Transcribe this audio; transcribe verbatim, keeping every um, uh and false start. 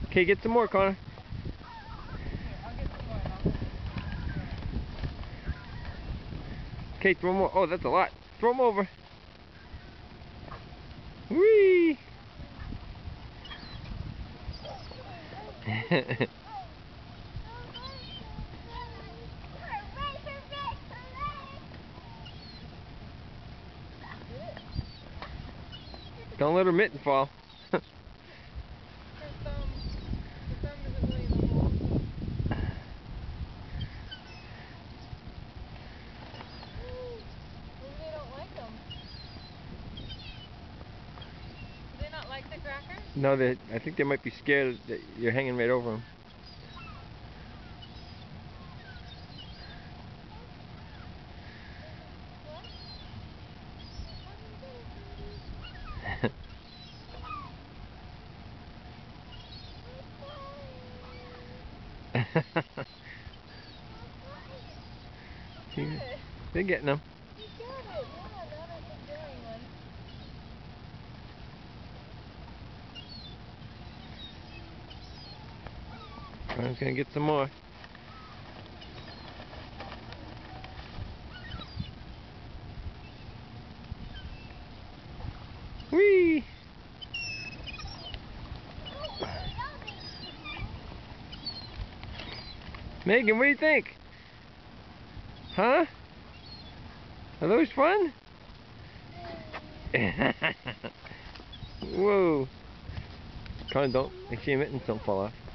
Okay, get some more, Connor. Okay, throw more. Oh, that's a lot. Throw them over. Whee! Don't let her mitten fall. Her thumb, her thumb isn't really in the hole. Maybe they don't like them. Do they not like the crackers? No, they. I think they might be scared that you're hanging right over them. They're getting them. You got it. Yeah, that is a doing one. I'm just gonna get some more. Whee! Megan, what do you think? Huh? Are those fun? Whoa. Kind of don't make sure your mittens don't fall off.